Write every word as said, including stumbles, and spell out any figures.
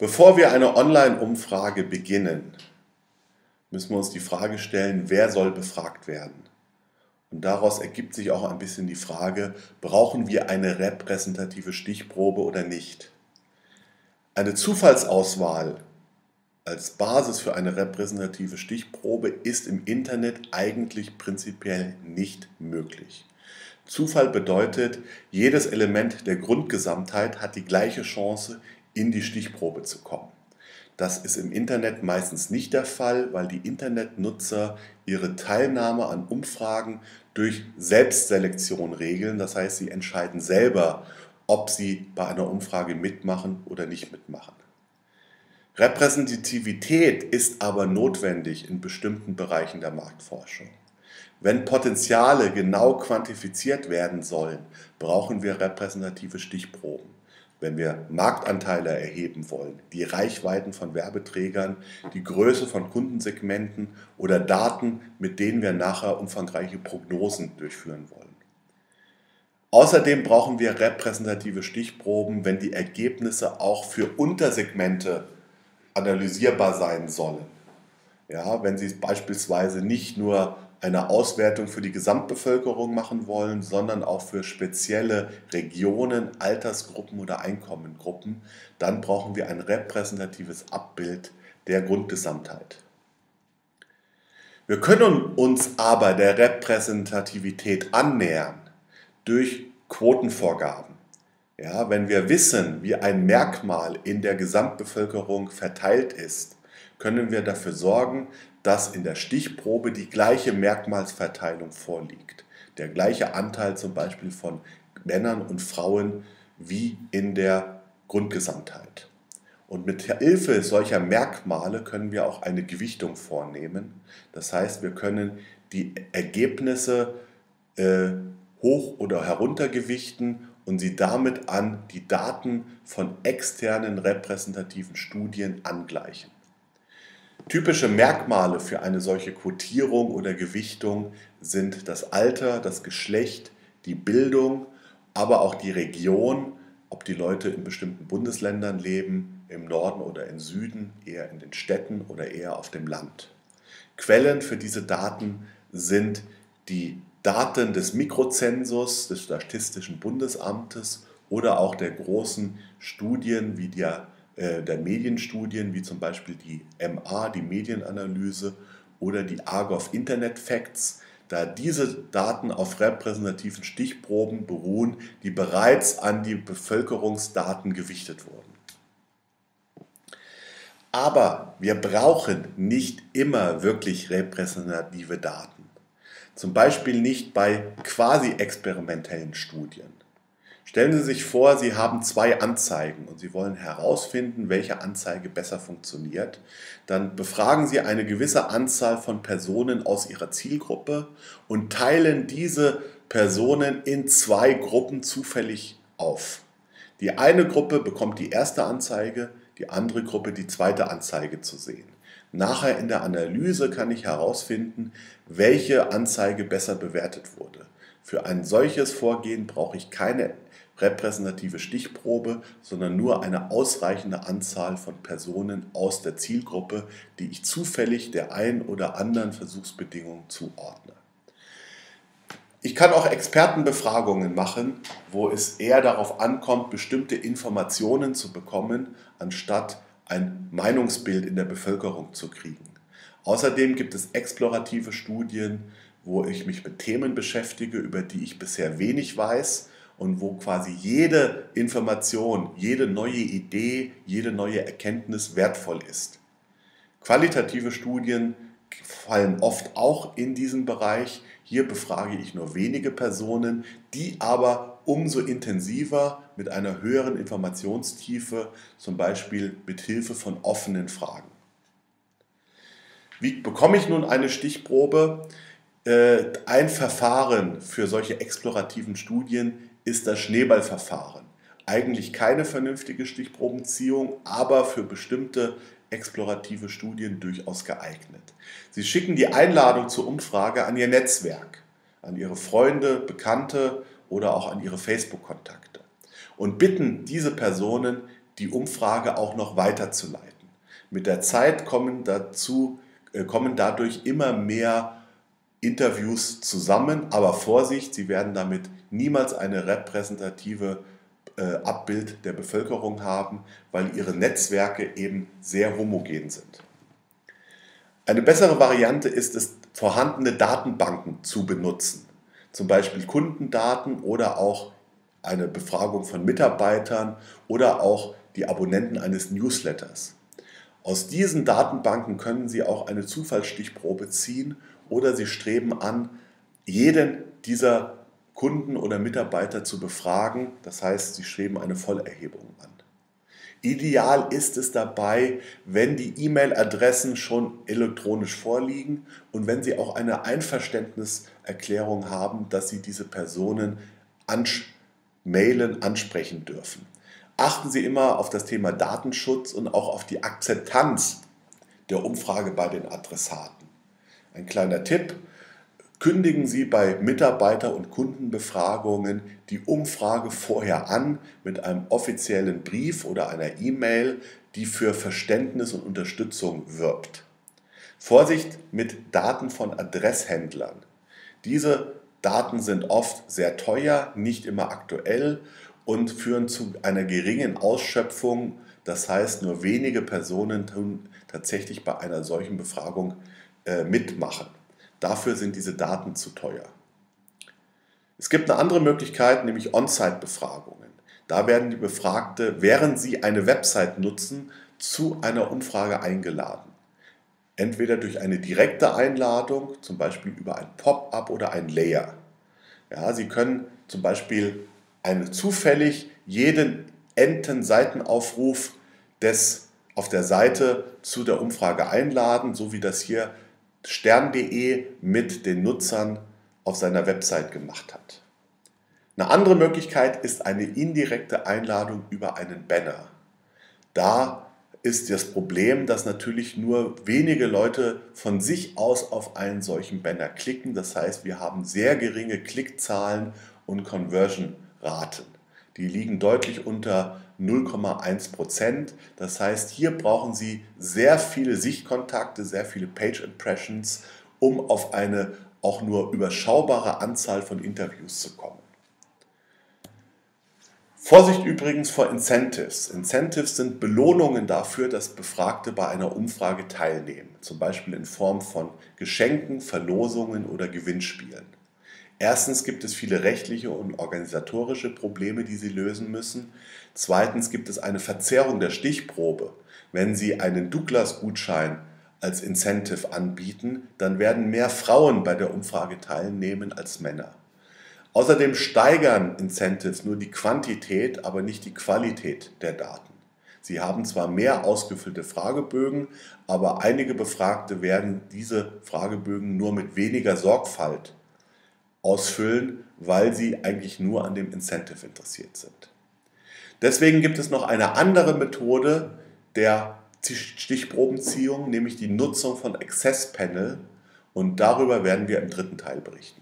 Bevor wir eine Online-Umfrage beginnen, müssen wir uns die Frage stellen, wer soll befragt werden? Und daraus ergibt sich auch ein bisschen die Frage, brauchen wir eine repräsentative Stichprobe oder nicht? Eine Zufallsauswahl als Basis für eine repräsentative Stichprobe ist im Internet eigentlich prinzipiell nicht möglich. Zufall bedeutet, jedes Element der Grundgesamtheit hat die gleiche Chance, in die Stichprobe zu kommen. Das ist im Internet meistens nicht der Fall, weil die Internetnutzer ihre Teilnahme an Umfragen durch Selbstselektion regeln. Das heißt, sie entscheiden selber, ob sie bei einer Umfrage mitmachen oder nicht mitmachen. Repräsentativität ist aber notwendig in bestimmten Bereichen der Marktforschung. Wenn Potenziale genau quantifiziert werden sollen, brauchen wir repräsentative Stichproben. Wenn wir Marktanteile erheben wollen, die Reichweiten von Werbeträgern, die Größe von Kundensegmenten oder Daten, mit denen wir nachher umfangreiche Prognosen durchführen wollen. Außerdem brauchen wir repräsentative Stichproben, wenn die Ergebnisse auch für Untersegmente analysierbar sein sollen. Ja, wenn Sie beispielsweise nicht nur eine Auswertung für die Gesamtbevölkerung machen wollen, sondern auch für spezielle Regionen, Altersgruppen oder Einkommengruppen, dann brauchen wir ein repräsentatives Abbild der Grundgesamtheit. Wir können uns aber der Repräsentativität annähern durch Quotenvorgaben. Ja, wenn wir wissen, wie ein Merkmal in der Gesamtbevölkerung verteilt ist, können wir dafür sorgen, dass in der Stichprobe die gleiche Merkmalsverteilung vorliegt. Der gleiche Anteil zum Beispiel von Männern und Frauen wie in der Grundgesamtheit. Und mit Hilfe solcher Merkmale können wir auch eine Gewichtung vornehmen. Das heißt, wir können die Ergebnisse äh, hoch- oder heruntergewichten und sie damit an die Daten von externen repräsentativen Studien angleichen. Typische Merkmale für eine solche Quotierung oder Gewichtung sind das Alter, das Geschlecht, die Bildung, aber auch die Region, ob die Leute in bestimmten Bundesländern leben, im Norden oder im Süden, eher in den Städten oder eher auf dem Land. Quellen für diese Daten sind die Daten des Mikrozensus, des Statistischen Bundesamtes oder auch der großen Studien wie der der Medienstudien, wie zum Beispiel die M A, die Medienanalyse oder die Argov Internet Facts, da diese Daten auf repräsentativen Stichproben beruhen, die bereits an die Bevölkerungsdaten gewichtet wurden. Aber wir brauchen nicht immer wirklich repräsentative Daten. Zum Beispiel nicht bei quasi experimentellen Studien. Stellen Sie sich vor, Sie haben zwei Anzeigen und Sie wollen herausfinden, welche Anzeige besser funktioniert. Dann befragen Sie eine gewisse Anzahl von Personen aus Ihrer Zielgruppe und teilen diese Personen in zwei Gruppen zufällig auf. Die eine Gruppe bekommt die erste Anzeige, die andere Gruppe die zweite Anzeige zu sehen. Nachher in der Analyse kann ich herausfinden, welche Anzeige besser bewertet wurde. Für ein solches Vorgehen brauche ich keine repräsentative Stichprobe, sondern nur eine ausreichende Anzahl von Personen aus der Zielgruppe, die ich zufällig der einen oder anderen Versuchsbedingung zuordne. Ich kann auch Expertenbefragungen machen, wo es eher darauf ankommt, bestimmte Informationen zu bekommen, anstatt ein Meinungsbild in der Bevölkerung zu kriegen. Außerdem gibt es explorative Studien, wo ich mich mit Themen beschäftige, über die ich bisher wenig weiß und wo quasi jede Information, jede neue Idee, jede neue Erkenntnis wertvoll ist. Qualitative Studien fallen oft auch in diesen Bereich. Hier befrage ich nur wenige Personen, die aber umso intensiver mit einer höheren Informationstiefe, zum Beispiel mit Hilfe von offenen Fragen. Wie bekomme ich nun eine Stichprobe? Ein Verfahren für solche explorativen Studien ist das Schneeballverfahren. Eigentlich keine vernünftige Stichprobenziehung, aber für bestimmte explorative Studien durchaus geeignet. Sie schicken die Einladung zur Umfrage an Ihr Netzwerk, an Ihre Freunde, Bekannte oder auch an Ihre Facebook-Kontakte und bitten diese Personen, die Umfrage auch noch weiterzuleiten. Mit der Zeit kommen, dazu, äh, kommen dadurch immer mehr Interviews zusammen, aber Vorsicht, Sie werden damit niemals eine repräsentative äh, Abbild der Bevölkerung haben, weil Ihre Netzwerke eben sehr homogen sind. Eine bessere Variante ist es, vorhandene Datenbanken zu benutzen, zum Beispiel Kundendaten oder auch eine Befragung von Mitarbeitern oder auch die Abonnenten eines Newsletters. Aus diesen Datenbanken können Sie auch eine Zufallsstichprobe ziehen oder Sie streben an, jeden dieser Kunden oder Mitarbeiter zu befragen. Das heißt, Sie streben eine Vollerhebung an. Ideal ist es dabei, wenn die E-Mail-Adressen schon elektronisch vorliegen und wenn Sie auch eine Einverständniserklärung haben, dass Sie diese Personen ans- mailen, ansprechen dürfen. Achten Sie immer auf das Thema Datenschutz und auch auf die Akzeptanz der Umfrage bei den Adressaten. Ein kleiner Tipp: Kündigen Sie bei Mitarbeiter- und Kundenbefragungen die Umfrage vorher an mit einem offiziellen Brief oder einer E-Mail, die für Verständnis und Unterstützung wirbt. Vorsicht mit Daten von Adresshändlern. Diese Daten sind oft sehr teuer, nicht immer aktuell und führen zu einer geringen Ausschöpfung. Das heißt, nur wenige Personen tun tatsächlich bei einer solchen Befragung äh, mitmachen. Dafür sind diese Daten zu teuer. Es gibt eine andere Möglichkeit, nämlich On-Site-Befragungen. Da werden die Befragte, während sie eine Website nutzen, zu einer Umfrage eingeladen. Entweder durch eine direkte Einladung, zum Beispiel über ein Pop-up oder ein Layer. Ja, Sie können zum Beispiel einen zufällig jeden Enten-Seitenaufruf des, auf der Seite zu der Umfrage einladen, so wie das hier stern punkt de mit den Nutzern auf seiner Website gemacht hat. Eine andere Möglichkeit ist eine indirekte Einladung über einen Banner. Da ist das Problem, dass natürlich nur wenige Leute von sich aus auf einen solchen Banner klicken. Das heißt, wir haben sehr geringe Klickzahlen und Conversion-Raten. Die liegen deutlich unter null Komma eins Prozent. Das heißt, hier brauchen Sie sehr viele Sichtkontakte, sehr viele Page Impressions, um auf eine auch nur überschaubare Anzahl von Interviews zu kommen. Vorsicht übrigens vor Incentives. Incentives sind Belohnungen dafür, dass Befragte bei einer Umfrage teilnehmen, zum Beispiel in Form von Geschenken, Verlosungen oder Gewinnspielen. Erstens gibt es viele rechtliche und organisatorische Probleme, die Sie lösen müssen. Zweitens gibt es eine Verzerrung der Stichprobe. Wenn Sie einen Douglas-Gutschein als Incentive anbieten, dann werden mehr Frauen bei der Umfrage teilnehmen als Männer. Außerdem steigern Incentives nur die Quantität, aber nicht die Qualität der Daten. Sie haben zwar mehr ausgefüllte Fragebögen, aber einige Befragte werden diese Fragebögen nur mit weniger Sorgfalt ausfüllen, weil sie eigentlich nur an dem Incentive interessiert sind. Deswegen gibt es noch eine andere Methode der Stichprobenziehung, nämlich die Nutzung von Access Panel, und darüber werden wir im dritten Teil berichten.